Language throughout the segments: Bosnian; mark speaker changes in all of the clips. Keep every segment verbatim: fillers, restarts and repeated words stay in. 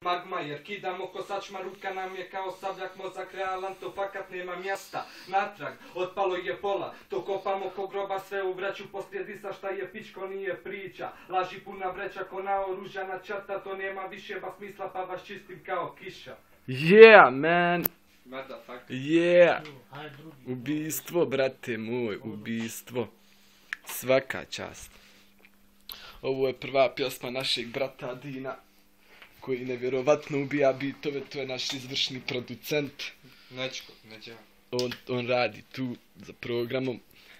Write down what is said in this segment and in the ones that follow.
Speaker 1: Magma jer kidamo ko sačma, ruka nam je kao sabljak, mozak realan, to fakat nema mjesta. Natrag, otpalo je pola, to kopamo ko groba, sve u vreću poslije disa, šta je pičko nije priča. Laži puna vreća ko naoružana čata, to nema više ba smisla pa vas čistim kao kiša.
Speaker 2: Yeah, man!
Speaker 1: Motherfucker.
Speaker 2: Yeah! Ubistvo, brate moj, ubistvo. Svaka čast. Ovo je prva pjesma našeg brata Dina, koji nevjerovatno ubija bitove, to je naš izvršni producent.
Speaker 1: Nečko, neđe.
Speaker 2: On, on radi tu za programom.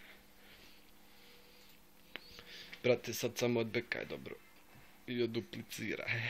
Speaker 2: Brate, sad samo odbekaj dobro. I odupliciraj.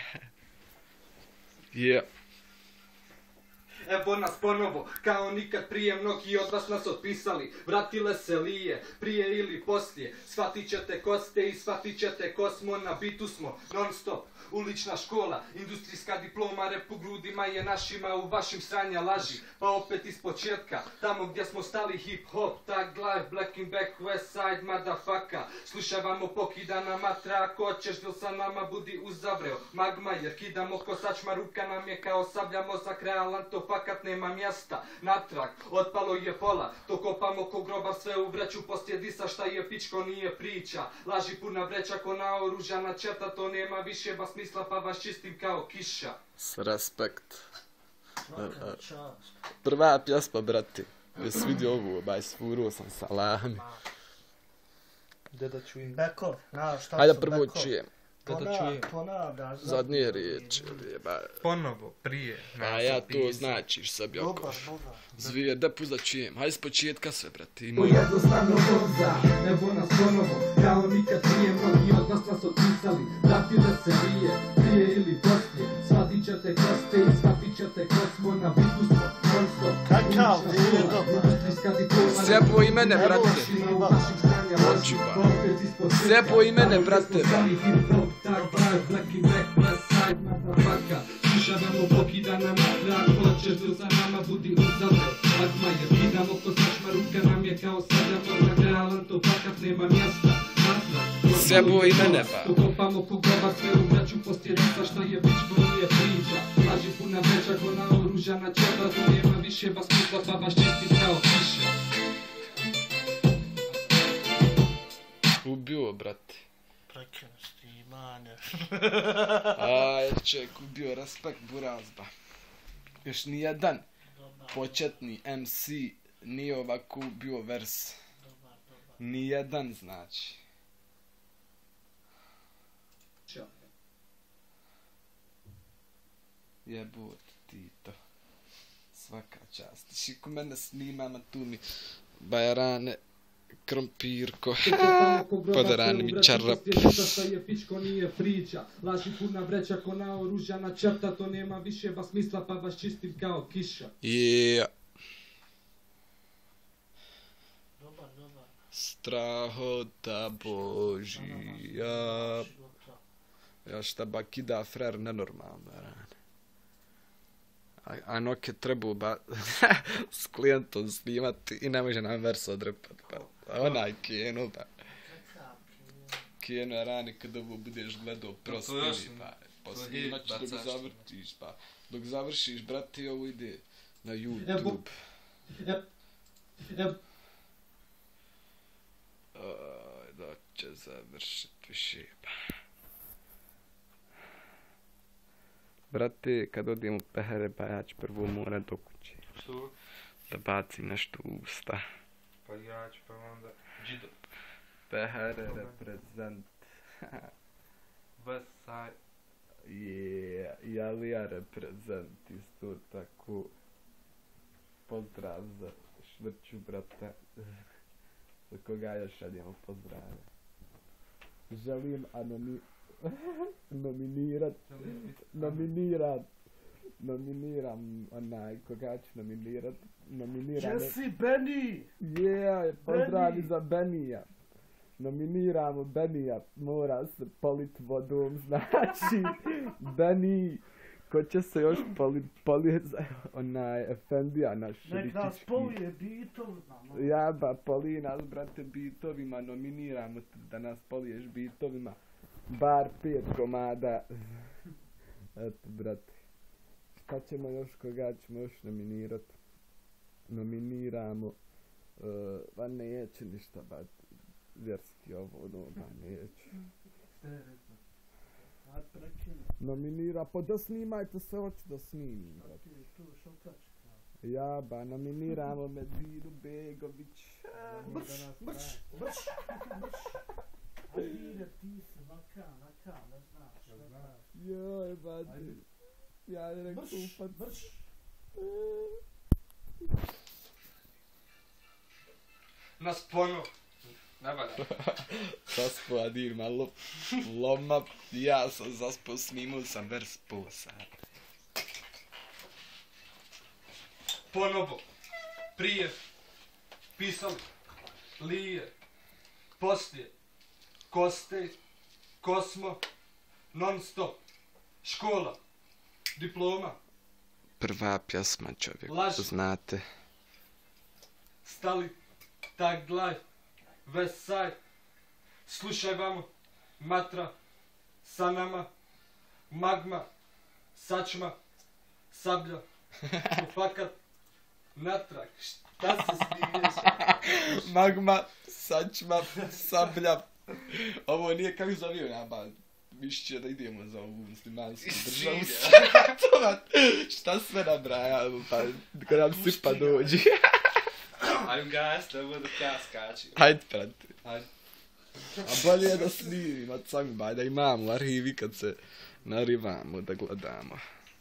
Speaker 2: Yeah.
Speaker 1: Evo nas ponovo, kao nikad prije mnogi od vas nas otpisali. Vratile se lije, prije ili poslije. Shvatit ćete ko ste i shvatit ćete ko smo, na bitu smo, non stop. Ulična škola, industrijska diploma, rep u grudima je našima, u vašim sranja laži. Pa opet iz početka, tamo gdje smo stali hip hop, tag life, black in back, west side, motherfucker. Slušavamo pokidana matra, ako hoćeš bil sa nama budi uzavreo. Magma jer kidamo ko sačma, ruka nam je kao sablja, mozak realan, to fakat nema mjesta. Natrag, otpalo je pola, to kopamo ko groba, sve u vreću poslije disa, šta je pičko nije priča. Laži puna vreća ko naoružana četa, to nema više ba smisla pa vas čistim kao kiša.
Speaker 2: S respekt. Prva pjesma, brate. Jesi vidio ovu, baj svuruo sam salami.
Speaker 3: Gdje da čujem?
Speaker 4: Beko, na šta
Speaker 2: Hajde
Speaker 4: su
Speaker 2: prvo
Speaker 4: beko?
Speaker 2: čujem.
Speaker 3: Gdje da
Speaker 4: Pona-
Speaker 3: čujem?
Speaker 4: Ponavljaš.
Speaker 2: Zadnje riječi, jeba.
Speaker 3: Ponovo, prije.
Speaker 2: A ja to značiš sebi oko.
Speaker 4: Dobar, dobar.
Speaker 2: Zvije, da puza čujem. Hajde s početka sve, brate. Ima.
Speaker 1: Jednostavno voza, evo nas ponovo, kao nikad prije mnogi od vas nas otpisali. Vratile se lije, prije ili poslije, shvatit ćete ko ste i shvatit ćete ko smo, na bitu smo, non stop.
Speaker 4: Kakav,
Speaker 1: Ulična
Speaker 4: nije
Speaker 1: škola,
Speaker 4: dobar.
Speaker 1: industrijska diploma,
Speaker 2: Sjebo i mene, brate.
Speaker 1: u vašim sranja laži.
Speaker 2: Hoću, ba.
Speaker 1: Pa opet iz početka,
Speaker 2: Sjebo i mene,
Speaker 1: tamo gdje
Speaker 2: brate,
Speaker 1: smo
Speaker 2: ba.
Speaker 1: stali hip hop, tag life, black in back, west side, motherfucker. Slušavamo pokidana matra, ako hoćeš bil sa nama budi uzavreo. Magma jer kidamo ko sačma, ruka nam je kao sada, mozak realan, to fakat nema mjesta.
Speaker 2: Sjebo i mene, ba.
Speaker 1: To kopamo ko groba, sve u vreću poslije disa, šta je pičko nije priča. Laži puna vreća ko naoružana četa, to nema više ba smisla pa vas čistim kao kiša.
Speaker 2: Ubio, brate.
Speaker 4: Prekinosti, manje.
Speaker 2: Aj, ček, ubio, respekt, burazba. Još nijedan početni em si nije ovako ubio vers. Nijedan, znači. Jebot ti to. Svaka čast. Šiku mene snimama tu mi bajarane, krompirko. Podarane mi čarap.
Speaker 1: Šta je pičko nije priča. Laži puna vreća ko naoružana četa, to nema više ba smisla pa vas čistim kao kiša.
Speaker 2: Yeah.
Speaker 4: Dobar, dobar.
Speaker 2: Strahota Božija. Ja šta ba kida frer nenormalno rane. A, a Noke trebao ba s klijentom snimati i ne može nam vers odrepat. Pa, onaj Keno ba. Keno je rani kad ovo budeš gledao prostili pa. Pa snimat ću dok zavrtiš pa. Dok završiš, brate, ovo ide na YouTube.
Speaker 1: Ep, ep.
Speaker 2: Aj, da će završit više pa. Brate, kad odijem u pehere, pa ja ću prvo morat do kuće.
Speaker 3: Što?
Speaker 2: Da bacim nešto u usta.
Speaker 3: Pa ja ću pa onda... Džido.
Speaker 2: Pehere reprezent.
Speaker 3: West side.
Speaker 2: Yeah, Jalija reprezent, isto tako. Pozdrav za Švrću, brate. Za koga još šaljemo pozdrave. Želim anonim... nominirat, nominirat, nominiram onaj koga ću nominirat, nominiram...
Speaker 4: Jesse Benny!
Speaker 2: Yeah, pozdravi
Speaker 4: Benny.
Speaker 2: za Benija. Nominiramo Benija, mora se polit vodom, znači, Beni, ko će se još polit, polit, onaj, Efendija naš
Speaker 4: Nek nas
Speaker 2: širitički.
Speaker 4: polije bitovima. no.
Speaker 2: Ja ba, poli nas, brate, bitovima, nominiramo te da nas poliješ bitovima. Bar pet komada. Eto, brate. šta ćemo još, koga ćemo još nominirat? Nominiramo, uh, ba neće ništa, ba vjerski ovo, ono, ba neće. Nominira, pa da snimajte se, hoću da snimim, brate. Ja, ba, nominiramo Medinu Begović. Brš, brš, brš, brš.
Speaker 4: Ajde, ti si vaka, vaka, ne znaš, ne znaš.
Speaker 2: Joj, bade. Ja ne rekao upad.
Speaker 4: Brš,
Speaker 1: Na sponu. Ne valja.
Speaker 2: Zaspo Adir malo loma. Ja sam zaspao, snimao sam vers pol sata.
Speaker 1: Ponovo. Prije. Pisali. Lije. Poslije. Koste. Kosmo. Non stop. Škola. Diploma.
Speaker 2: Prva pjesma, čovjek,
Speaker 1: Laž.
Speaker 2: znate.
Speaker 1: Stali. Tag life. West side. Slušaj vamo. Matra. Sa nama. Magma. Sačma. Sablja. Fakat. Natrag. Šta se smiješ?
Speaker 2: Magma, sačma, sablja. Ovo nije kako zavio, ja ba, mišće da idemo za ovu muslimansku državu. Šta sve nabrajamo, pa ko nam sipa dođi.
Speaker 3: Ajmo gas, da budu ja skači.
Speaker 2: Hajde, prate.
Speaker 3: Hajde.
Speaker 2: A bolje je da snimim, od sami ba, da imamo u arhivi kad se narivamo da gledamo.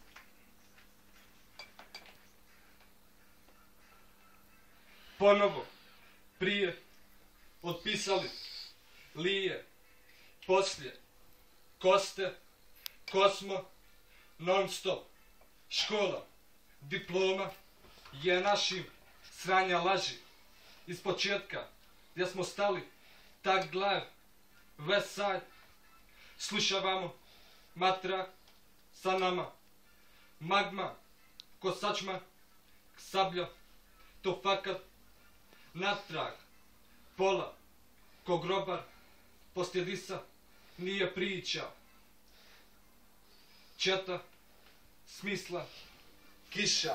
Speaker 1: Ponovo. Prije. Otpisali. Lije. Poslije. Koste. Kosmo. Non stop. Škola. Diploma. Je našim sranja laži. Iz početka. Gdje smo stali. Tag live. West side. Slušavamo. Matra. Sa nama. Magma. Ko sačma. Sablja. To fakat. Natrag. Pola. Ko grobar. Poslije disa. Nije priča. Četa. Smisla. Kiša.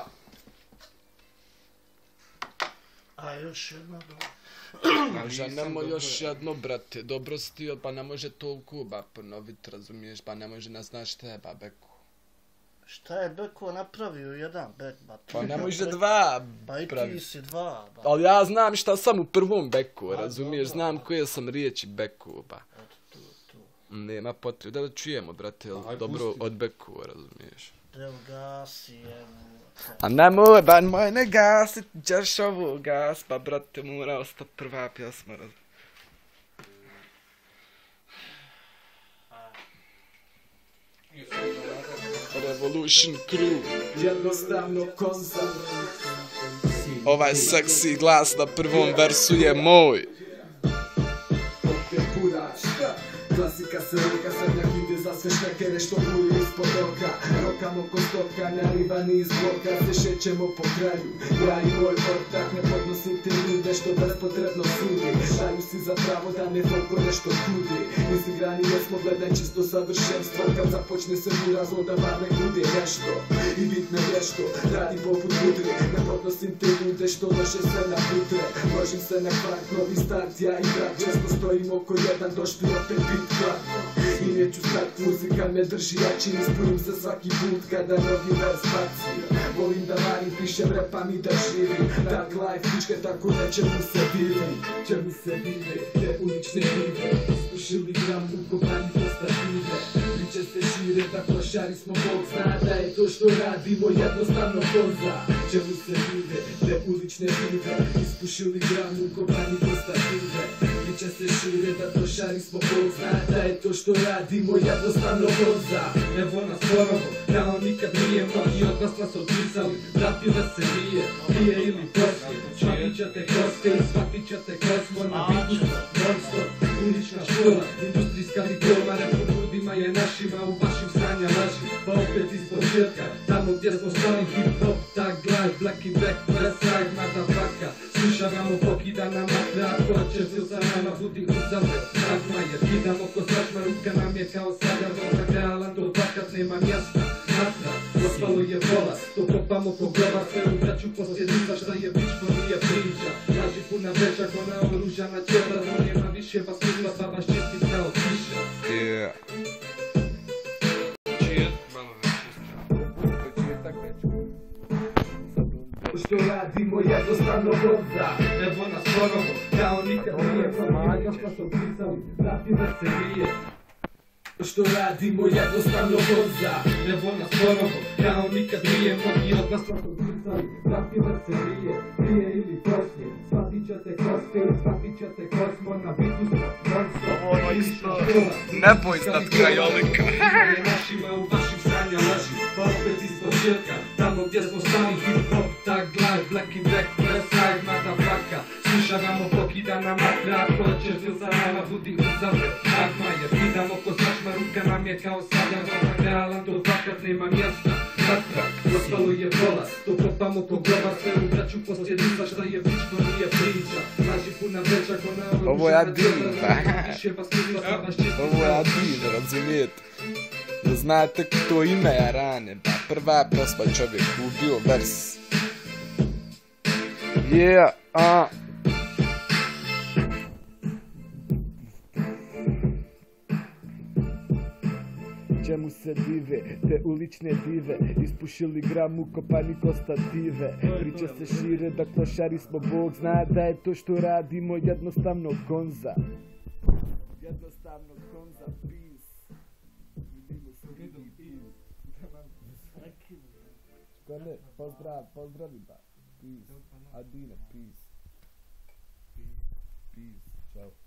Speaker 4: a još jedno do...
Speaker 2: Možda nemo još jedno, brate, dobro si ti, pa ne može toliko ba ponovit, razumiješ, pa ne može nas znaš šta je ba Beko.
Speaker 4: Šta je Beko napravio jedan bek, ba?
Speaker 2: Pa ne može dva
Speaker 4: Pa i ti
Speaker 2: pravi.
Speaker 4: si dva, ba.
Speaker 2: Ali ja znam šta sam u prvom Beku,
Speaker 4: A,
Speaker 2: razumiješ,
Speaker 4: dobro,
Speaker 2: znam
Speaker 4: a.
Speaker 2: koje sam riječi Beku, ba.
Speaker 4: Eto tu, tu.
Speaker 2: Nema potrebe, da da čujemo, brate, jel
Speaker 3: Aj,
Speaker 2: dobro
Speaker 3: pusti.
Speaker 2: od Beku, razumiješ.
Speaker 4: Evo gasi, evo...
Speaker 2: A nemoj, ban moj, ne gasit, ćeš ovo gas, pa brate, mora ostati prva pjesma, razumiješ. Revolution Crew.
Speaker 5: Jednostavno konzam.
Speaker 2: Ovaj seksi glas na prvom versu je moj.
Speaker 5: Opet kurač. Klasika se roka, srednjak ide za sve štekere što buri ispod oka. Rokamo ko stoka, narivani iz bloka, se šećemo po kraju. Ja i moj ortak ne podnosim te ljude što bespotrebno sudi. Daju si za pravo da ne toliko nešto kudi. Izigrani jesmo, gledaj čisto savršenstvo. Kad započne se buraz, onda bar nek bude nešto. I bitno vješto, radi poput budri. Ne podnosim te ljude što noše sve na putre. Ložim se na kvart, novi start, ja i brat. Često stojim oko jedan, došli opet bit hladno. I neću stat, muzika me drži jači. Ispunim se svaki put kada novi vers bacim. Volim da varim, pišem, repam i da živim. Dark life, pičke tako nečemu se divim. Čemu se dive, te ulične dive. Ispušili gram u kobani postative. Priče se šire da klošari smo, Bog zna da je to što radimo jednostavno konza. Čemu se dive, te ulične dive. Ispušili gram u kobani postative. Priče se šire da klošari smo, Bog zna da je to što radimo jednostavno konza.
Speaker 1: Evo nas ponovo, kao nikad nije, mnogi od nas nas odpisali. Vratile se nije, prije ili poslije. Shvatit ćete koste i shvatit ćete kosmo na bitu. Non stop, ulična škola, industrijska diploma. Rap u ljudima je našima, u vašim sranja laži. Pa opet iz početka, tamo gdje smo stali. Hip hop, tag life, black i back, west side, motherfucker. Slušavamo pokida na matra, ako ćeš bil sa nama, budi uzavre. Magma jer kidamo ko sačma, ruka nam je kao sada. Dozak realan, do dvakat nema mjesta. Matra, ostalo je pola, to kopamo po glava, sve u braću posljedica, šta je bić, to nije priča. Laži puna veća, ko na oružana čela, no nema više vas uzla, pa vas čistit kao piša.
Speaker 2: Yeah.
Speaker 5: Što radimo jednostavno voda.
Speaker 1: Evo nas ponovo, kao nikad nije, kao što smo pisali, vrati veselije.
Speaker 5: Što radimo jednostavno voda.
Speaker 1: Evo nas ponovo, kao nikad nije, mnogi od nas smo pisali, vrati veselije, prije ili poslije, shvatit ćete koste, shvatit ćete kosmo, na bitu smo, non-stop,
Speaker 2: ovo isto, nebojznat krajolika.
Speaker 1: Je našima u vašim sanja laži, pa opet iz početka, tamo gdje smo stali, hip-hop, tag live, black and black, west side, motherfucker. Slušavamo pokidana matra, ako ćeš bil za nama, budi uzavre, magma je, vidamo ko začma, ruka nam je kao sadja, vama realan, do dvakat nema mjesta. Natrag, ostalo je pola, to kopamo po glava, sve u braću posljedica, šta je bić, to nije priča. Laži puna veća, ko na oružana
Speaker 2: Ovo je Adin,
Speaker 1: više vas uzla, pa vas čistit.
Speaker 2: ovo je Adin, razumijete? Da znate to ime Arane, ba, prva pjesma čovjek ubio vers. Yeah, a. Čemu se dive, te ulične dive, ispušili gramu kopani kostative. Priče se šire da klošari smo, Bog zna da je to što radimo jednostavno konza. Jednostavno konza, peace. Vidimo se, vidimo, peace. Kone, pozdrav, pozdravi ba. Peace. Adine, peace. Peace, ciao.